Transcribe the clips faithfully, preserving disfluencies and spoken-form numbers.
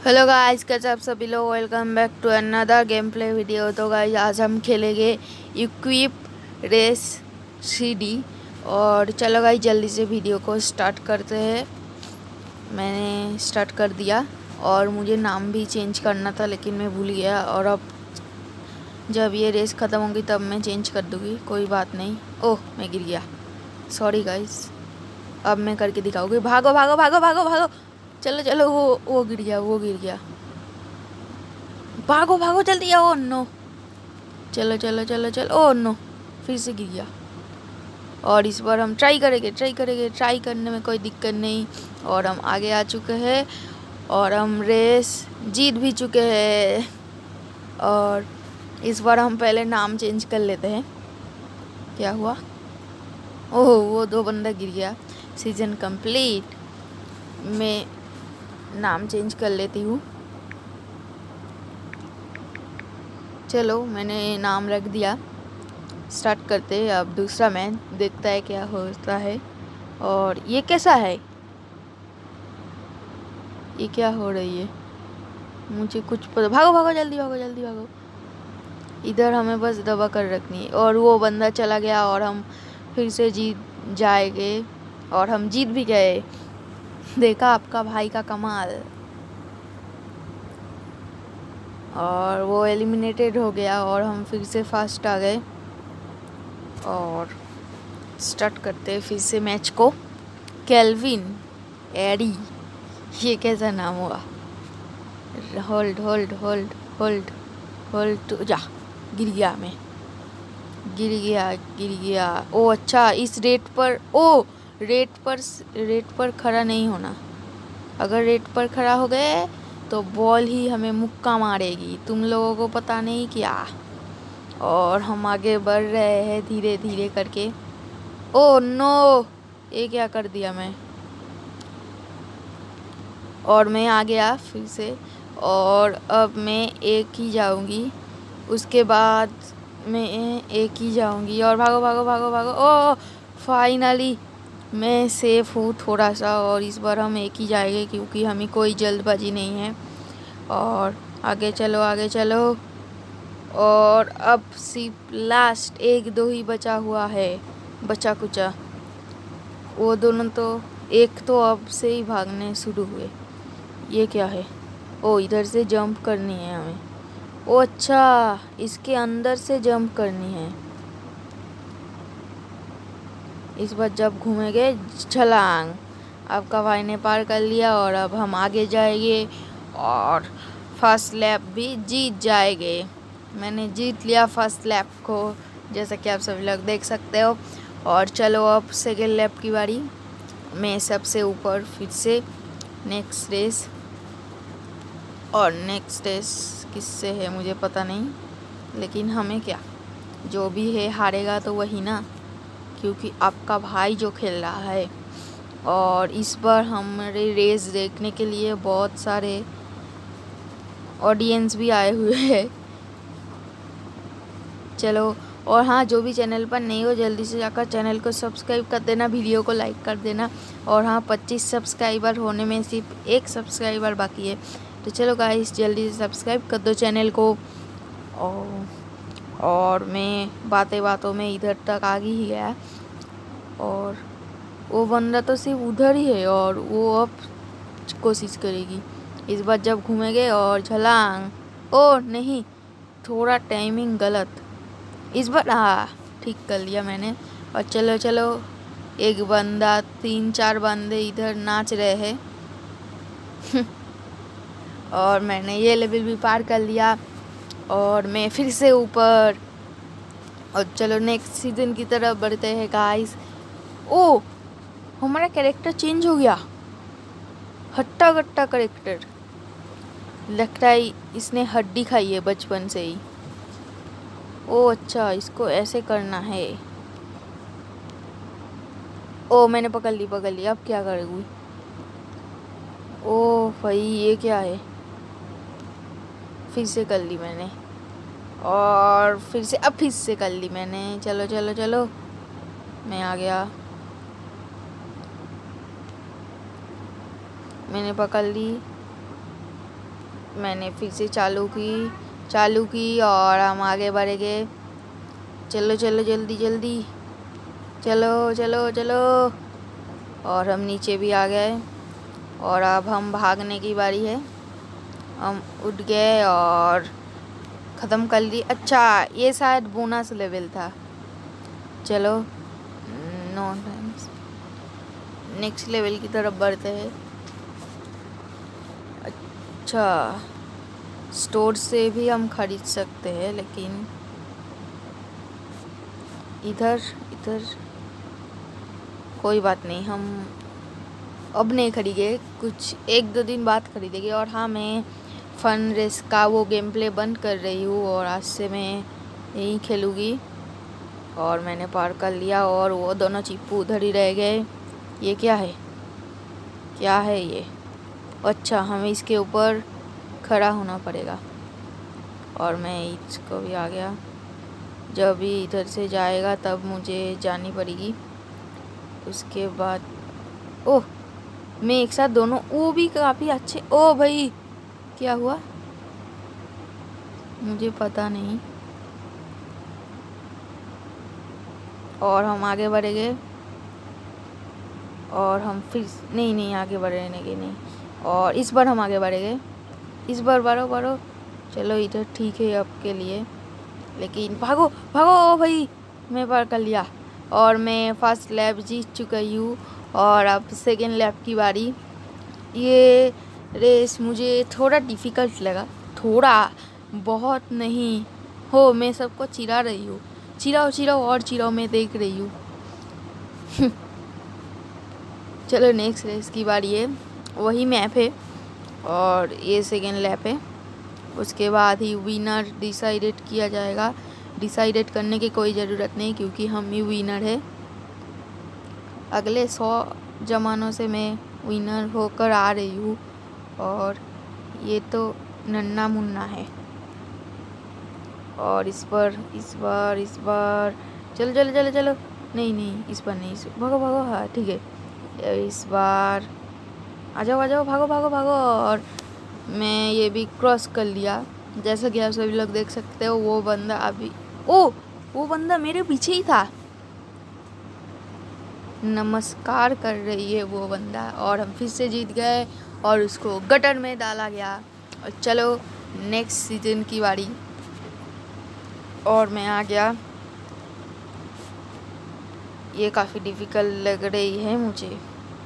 Hello guys, कैसे आप सभी लोग। Welcome back to another game play video. तो गाइस आज हम खेलेंगे इक्विप रेस थ्री डी। और चलो गाइस जल्दी से वीडियो को स्टार्ट करते हैं। मैंने स्टार्ट कर दिया और मुझे नाम भी चेंज करना था लेकिन मैं भूल गया। और अब जब ये रेस ख़त्म होगी तब मैं चेंज कर दूँगी, कोई बात नहीं। ओह मैं गिर गया, सॉरी गाइस। अब मैं करके दिखाऊंगी। भागो भागो भागो भागो भागो, चलो चलो। वो वो गिर गया, वो गिर गया। भागो भागो जल्दी आओ। नो, चलो चलो चलो चलो। ओ नो, फिर से गिर गया। और इस बार हम ट्राई करेंगे ट्राई करेंगे ट्राई करने में कोई दिक्कत नहीं। और हम आगे आ चुके हैं और हम रेस जीत भी चुके हैं। और इस बार हम पहले नाम चेंज कर लेते हैं। क्या हुआ? ओह वो दो बंदा गिर गया। Season complete. मैं नाम चेंज कर लेती हूँ। चलो मैंने नाम रख दिया। स्टार्ट करते हैं अब दूसरा मैच, देखता है क्या होता है। और ये कैसा है? ये क्या हो रही है? मुझे कुछ पता। भागो भागो जल्दी भागो जल्दी भागो। इधर हमें बस दबा कर रखनी है। और वो बंदा चला गया और हम फिर से जीत जाएंगे। और हम जीत भी गए। देखा आपका भाई का कमाल। और वो एलिमिनेटेड हो गया और हम फिर से फास्ट आ गए। और स्टार्ट करते हैं फिर से मैच को। केल्विन एडी, ये कैसा नाम हुआ? Hold hold hold hold hold. जा, गिर गया मैं, गिर गया गिर गया। ओ अच्छा, इस रेट पर ओ रेट पर रेट पर खड़ा नहीं होना। अगर रेट पर खड़ा हो गए तो बॉल ही हमें मुक्का मारेगी। तुम लोगों को पता नहीं क्या। और हम आगे बढ़ रहे हैं धीरे धीरे करके। ओ नो, ये क्या कर दिया मैं। और मैं आ गया फिर से। और अब मैं एक ही जाऊंगी, उसके बाद मैं एक ही जाऊंगी। और भागो भागो भागो भागो। ओ फाइनली मैं सेफ हूँ थोड़ा सा। और इस बार हम एक ही जाएंगे क्योंकि हमें कोई जल्दबाजी नहीं है। और आगे चलो आगे चलो। और अब सिर्फ लास्ट एक दो ही बचा हुआ है, बचा कुचा। वो दोनों तो एक तो अब से ही भागने शुरू हुए। ये क्या है? ओ इधर से जंप करनी है हमें। ओ अच्छा, इसके अंदर से जंप करनी है। इस बार जब घूमेंगे छलांग। आपका भाई ने पार कर लिया और अब हम आगे जाएंगे और फर्स्ट लैप भी जीत जाएंगे। मैंने जीत लिया फर्स्ट लैप को, जैसा कि आप सभी लोग देख सकते हो। और चलो अब सेकेंड लैप की बारी। मैं सबसे ऊपर फिर से नेक्स्ट रेस। और नेक्स्ट रेस किससे है मुझे पता नहीं, लेकिन हमें क्या, जो भी है हारेगा तो वही ना, क्योंकि आपका भाई जो खेल रहा है। और इस बार हमारे रेस देखने के लिए बहुत सारे ऑडियंस भी आए हुए हैं। चलो, और हाँ, जो भी चैनल पर नहीं हो जल्दी से जाकर चैनल को सब्सक्राइब कर देना, वीडियो को लाइक कर देना। और हाँ, पच्चीस सब्सक्राइबर होने में सिर्फ एक सब्सक्राइबर बाकी है। तो चलो गाइस जल्दी से सब्सक्राइब कर दो चैनल को। और और मैं बातें बातों में इधर तक आ ही गया। और वो बंदा तो सिर्फ उधर ही है और वो अब कोशिश करेगी। इस बार जब घूमेंगे और छलांग। ओ नहीं, थोड़ा टाइमिंग गलत। इस बार हाँ ठीक कर लिया मैंने। और चलो चलो, एक बंदा, तीन चार बंदे इधर नाच रहे हैं। और मैंने ये लेवल भी पार कर लिया और मैं फिर से ऊपर। और चलो नेक्स्ट सीजन की तरफ बढ़ते हैं गाइस। ओ हमारा कैरेक्टर चेंज हो गया, हट्टा कट्टा कैरेक्टर। लगता है इसने हड्डी खाई है बचपन से ही। ओ अच्छा, इसको ऐसे करना है। ओ मैंने पकड़ ली पकड़ ली। अब क्या करेगी? ओ भाई ये क्या है? फिर से कर ली मैंने। और फिर से अब फिर से कर ली मैंने। चलो चलो चलो, मैं आ गया। मैंने पकड़ ली। मैंने फिर से चालू की चालू की और हम आगे बढ़ेंगे। चलो चलो जल्दी जल्दी, चलो चलो चलो। और हम नीचे भी आ गए और अब हम भागने की बारी है। हम उठ गए और ख़त्म कर ली। अच्छा, ये शायद बोनस लेवल था। चलो नो नेक्स्ट लेवल की तरफ बढ़ते हैं। अच्छा, स्टोर से भी हम खरीद सकते हैं, लेकिन इधर इधर कोई बात नहीं, हम अब नहीं खरीदेंगे, कुछ एक दो दिन बाद खरीदेंगे। और हाँ, मैं फन रेस का वो गेम प्ले बंद कर रही हूँ और आज से मैं यहीं खेलूँगी। और मैंने पार कर लिया और वो दोनों चिप्पू उधर ही रह गए। ये क्या है, क्या है ये? अच्छा, हमें इसके ऊपर खड़ा होना पड़ेगा और मैं इसको भी आ गया। जब भी इधर से जाएगा तब मुझे जानी पड़ेगी। उसके बाद ओह, मैं एक साथ दोनों, वो भी काफ़ी अच्छे। ओ भाई, क्या हुआ मुझे पता नहीं। और हम आगे बढ़ेंगे और हम फिर नहीं नहीं आगे बढ़ेंगे नहीं। और इस बार हम आगे बढ़ेंगे, इस बार बढ़ो बढ़ो। चलो इधर ठीक है आपके लिए, लेकिन भागो भागो भाई, मैं पार कर लिया और मैं फर्स्ट लैप जीत चुका हूँ। और अब सेकेंड लैप की बारी। ये रेस मुझे थोड़ा डिफ़िकल्ट लगा, थोड़ा, बहुत नहीं हो। मैं सबको चिढ़ा रही हूँ, चिढ़ाओ चिढ़ाओ और चिढ़ाओ, मैं देख रही हूँ। चलो नेक्स्ट रेस की बारी है। वही मैप है और ये सेकेंड लैप है। उसके बाद ही विनर डिसाइडेड किया जाएगा। डिसाइडेड करने की कोई ज़रूरत नहीं, क्योंकि हम ही विनर है। अगले सौ ज़मानों से मैं विनर होकर आ रही हूँ और ये तो नन्ना मुन्ना है। और इस पर इस बार इस बार चलो चलो चलो चलो, नहीं नहीं इस पर नहीं, इस भागो भागो, हाँ ठीक है। इस बार आ जाओ आ जाओ, भागो भागो भागो। और मैं ये भी क्रॉस कर लिया। जैसा कि आप सभी लोग देख सकते हो, वो बंदा अभी, ओ वो बंदा मेरे पीछे ही था, नमस्कार कर रही है वो बंदा। और हम फिर से जीत गए और उसको गटर में डाला गया। और चलो नेक्स्ट सीजन की बारी। और मैं आ गया। ये काफ़ी डिफ़िकल्ट लग रही है मुझे।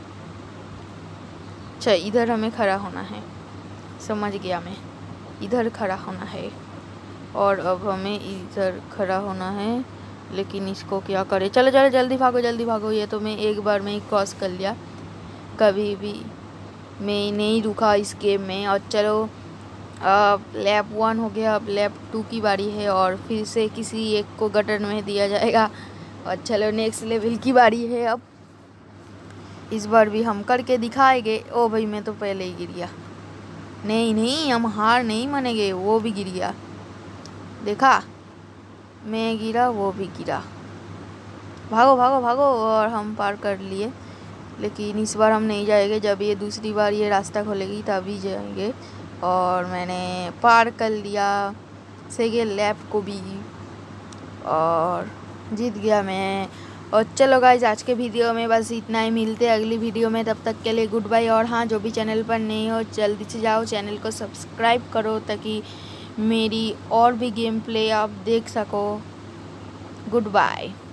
अच्छा, इधर हमें खड़ा होना है, समझ गया मैं, इधर खड़ा होना है। और अब हमें इधर खड़ा होना है, लेकिन इसको क्या करें? चलो चलो जल्दी भागो जल्दी भागो। ये तो मैं एक बार में ही क्रॉस कर लिया, कभी भी मैं नहीं रुका इस गेम में। और चलो अब लैप वन हो गया, अब लैप टू की बारी है और फिर से किसी एक को गटर में दिया जाएगा। और चलो नेक्स्ट लेवल की बारी है। अब इस बार भी हम करके दिखाएंगे। ओ भाई, मैं तो पहले ही गिर गया। नहीं नहीं, हम हार नहीं मानेंगे। वो भी गिर गया, देखा, मैं गिरा वो भी गिरा। भागो भागो भागो। और हम पार कर लिए, लेकिन इस बार हम नहीं जाएंगे। जब ये दूसरी बार ये रास्ता खोलेगी तभी जाएंगे। और मैंने पार कर लिया सेकेंड लैप को भी और जीत गया मैं। और चलो गाइज, आज के वीडियो में बस इतना ही। मिलते हैं अगली वीडियो में, तब तक के लिए गुड बाय। और हाँ, जो भी चैनल पर नहीं हो जल्दी से जाओ चैनल को सब्सक्राइब करो, ताकि मेरी और भी गेम प्ले आप देख सको। Good bye.